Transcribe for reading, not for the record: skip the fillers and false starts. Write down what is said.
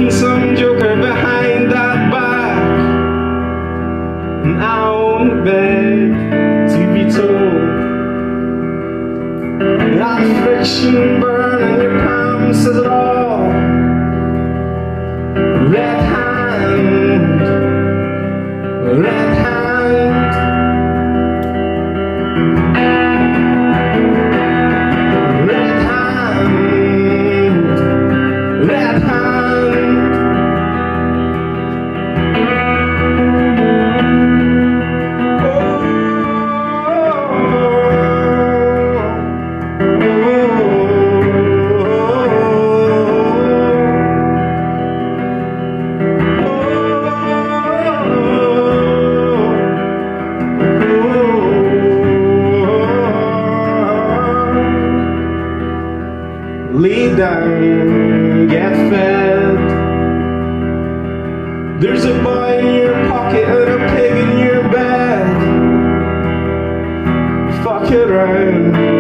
from some joker behind that back, and I won't beg to be told that friction burn on your palm says it all. Red hand, red hand, red hand, red hand. Lay down, get fed. There's a boy in your pocket and a pig in your bed. Fuck it round.